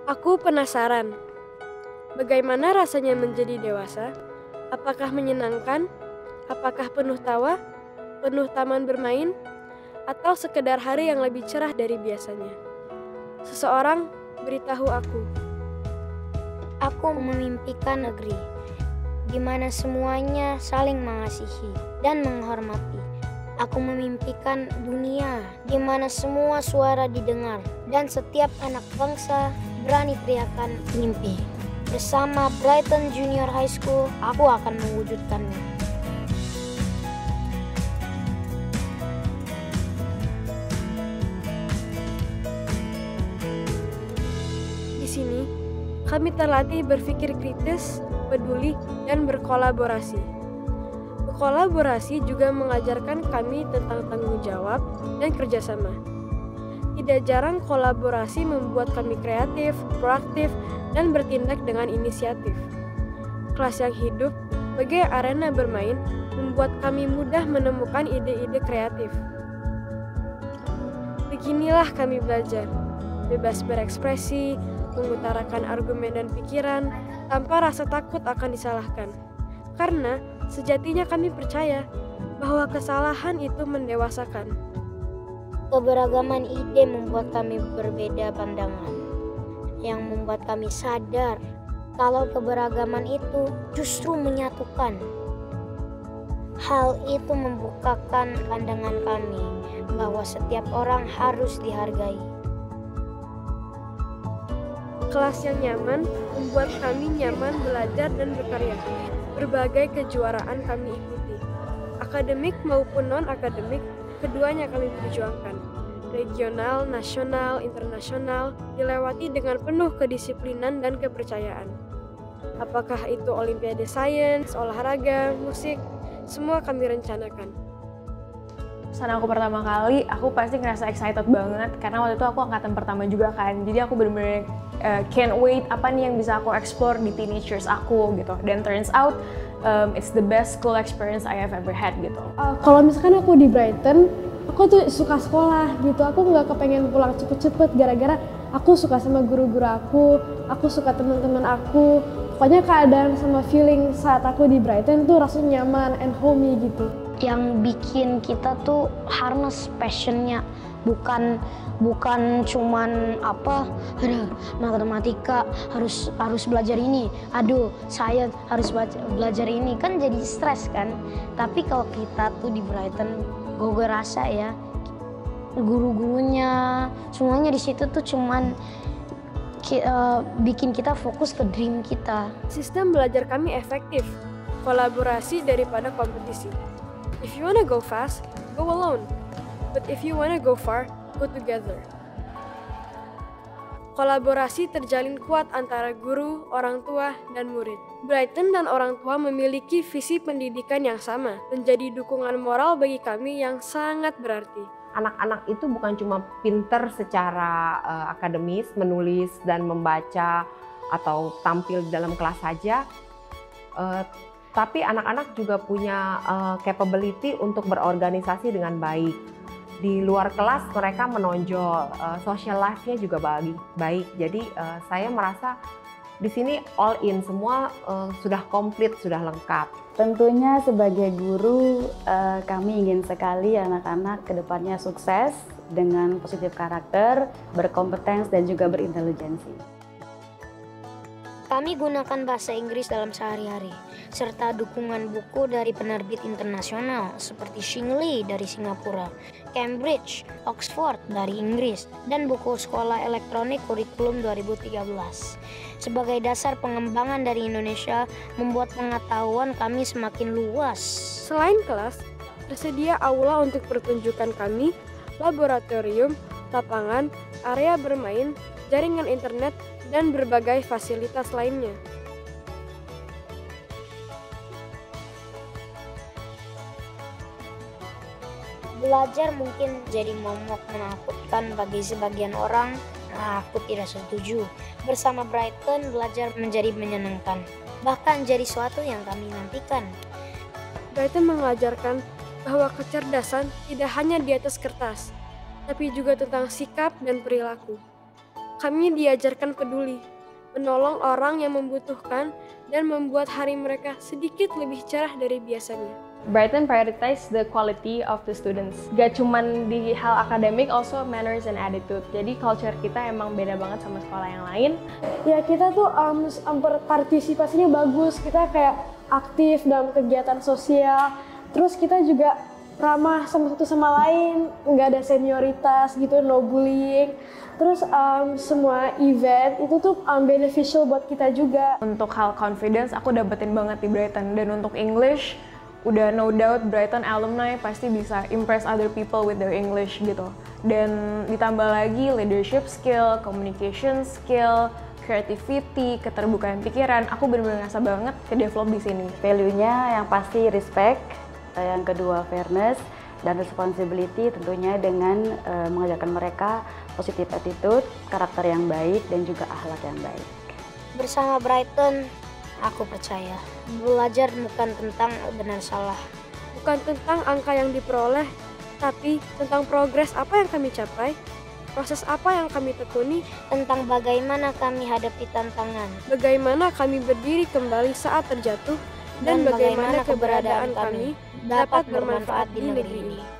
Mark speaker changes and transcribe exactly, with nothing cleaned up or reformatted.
Speaker 1: Aku penasaran, bagaimana rasanya menjadi dewasa? Apakah menyenangkan? Apakah penuh tawa? Penuh taman bermain? Atau sekedar hari yang lebih cerah dari biasanya? Seseorang beritahu aku.
Speaker 2: Aku memimpikan negeri di mana semuanya saling mengasihi dan menghormati. Aku memimpikan dunia di mana semua suara didengar dan setiap anak bangsa berani teriakan mimpi. Bersama Brighton Junior High School, aku akan mewujudkannya.
Speaker 1: Di sini, kami terlatih berpikir kritis, peduli, dan berkolaborasi. Kolaborasi juga mengajarkan kami tentang tanggung jawab dan kerjasama. Tidak jarang kolaborasi membuat kami kreatif, proaktif, dan bertindak dengan inisiatif. Kelas yang hidup sebagai arena bermain membuat kami mudah menemukan ide-ide kreatif. Beginilah kami belajar, bebas berekspresi, mengutarakan argumen dan pikiran tanpa rasa takut akan disalahkan. Karena sejatinya kami percaya bahwa kesalahan itu mendewasakan.
Speaker 2: Keberagaman ide membuat kami berbeda pandangan, yang membuat kami sadar kalau keberagaman itu justru menyatukan. Hal itu membukakan pandangan kami bahwa setiap orang harus dihargai.
Speaker 1: Kelas yang nyaman membuat kami nyaman belajar dan berkarya. Berbagai kejuaraan kami ikuti. Akademik maupun non-akademik, keduanya kami perjuangkan. Regional, nasional, internasional, dilewati dengan penuh kedisiplinan dan kepercayaan. Apakah itu olimpiade sains, olahraga, musik, semua kami rencanakan.
Speaker 3: Sana aku pertama kali, aku pasti ngerasa excited banget karena waktu itu aku angkatan pertama juga kan. Jadi aku bener-bener uh, can't wait apa nih yang bisa aku explore di teenage years aku gitu. Dan turns out um, it's the best school experience I have ever had gitu.
Speaker 4: Uh, kalau misalkan aku di Brighton, aku tuh suka sekolah gitu. Aku nggak kepengen pulang cepet-cepet gara-gara aku suka sama guru-guru aku, aku suka teman-teman aku. Pokoknya keadaan sama feeling saat aku di Brighton tuh rasanya nyaman and homey gitu.
Speaker 2: Yang bikin kita tuh harness passionnya, bukan bukan cuman apa, aduh matematika harus harus belajar ini, aduh saya harus baca, belajar ini, kan jadi stres kan. Tapi kalau kita tuh di Brighton, gue rasa ya guru-gurunya semuanya di situ tuh cuman ki, uh, bikin kita fokus ke dream kita.
Speaker 1: Sistem belajar kami efektif, kolaborasi daripada kompetisi. If you wanna go fast, go alone. But if you wanna go far, go together. Kolaborasi terjalin kuat antara guru, orang tua, dan murid. Brighton dan orang tua memiliki visi pendidikan yang sama, menjadi dukungan moral bagi kami yang sangat berarti.
Speaker 5: Anak-anak itu bukan cuma pinter secara uh, akademis, menulis dan membaca atau tampil di dalam kelas saja. Uh, Tapi anak-anak juga punya uh, capability untuk berorganisasi dengan baik. Di luar kelas mereka menonjol, uh, social life-nya juga baik. baik. Jadi uh, saya merasa di sini all in, semua uh, sudah komplit, sudah lengkap.
Speaker 6: Tentunya sebagai guru uh, kami ingin sekali anak-anak kedepannya sukses dengan positif karakter, berkompetens dan juga berintelijensi.
Speaker 2: Kami gunakan bahasa Inggris dalam sehari-hari, serta dukungan buku dari penerbit internasional seperti Shingley dari Singapura, Cambridge, Oxford dari Inggris, dan buku sekolah elektronik kurikulum dua ribu tiga belas. Sebagai dasar pengembangan dari Indonesia, membuat pengetahuan kami semakin luas.
Speaker 1: Selain kelas, tersedia aula untuk pertunjukan kami, laboratorium, lapangan, area bermain, jaringan internet, dan berbagai fasilitas lainnya.
Speaker 2: Belajar mungkin jadi momok menakutkan bagi sebagian orang. Nah, aku tidak setuju. Bersama Brighton, belajar menjadi menyenangkan, bahkan jadi suatu yang kami nantikan.
Speaker 1: Brighton mengajarkan bahwa kecerdasan tidak hanya di atas kertas, tapi juga tentang sikap dan perilaku. Kami diajarkan peduli, menolong orang yang membutuhkan, dan membuat hari mereka sedikit lebih cerah dari biasanya.
Speaker 3: Brighton prioritize the quality of the students. Gak cuman di hal akademik, also manners and attitude. Jadi culture kita emang beda banget sama sekolah yang lain.
Speaker 4: Ya kita tuh um, partisipasinya bagus, kita kayak aktif dalam kegiatan sosial. Terus kita juga ramah sama satu sama lain, nggak ada senioritas gitu, no bullying. Terus um, semua event itu tuh um, beneficial buat kita juga.
Speaker 3: Untuk hal confidence, aku dapetin banget di Brighton. Dan untuk English, udah no doubt Brighton alumni pasti bisa impress other people with their English gitu. Dan ditambah lagi leadership skill, communication skill, creativity, keterbukaan pikiran, aku bener-bener ngerasa banget ke develop di sini.
Speaker 6: Value-nya yang pasti respect, yang kedua fairness, dan responsibility tentunya dengan uh, mengajarkan mereka positive attitude, karakter yang baik, dan juga akhlak yang baik.
Speaker 2: Bersama Brighton, aku percaya belajar bukan tentang benar salah.
Speaker 1: Bukan tentang angka yang diperoleh, tapi tentang progres apa yang kami capai, proses apa yang kami tekuni,
Speaker 2: Tentang bagaimana kami hadapi tantangan,
Speaker 1: bagaimana kami berdiri kembali saat terjatuh, dan, bagaimana keberadaan kami dapat bermanfaat di negeri ini.